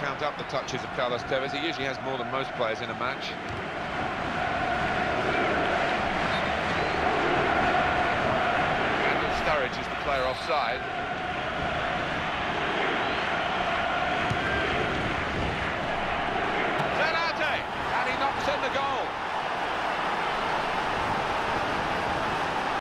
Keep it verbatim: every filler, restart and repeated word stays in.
count up the touches of Carlos Tevez. He usually has more than most players in a match. Randall Sturridge is the player offside.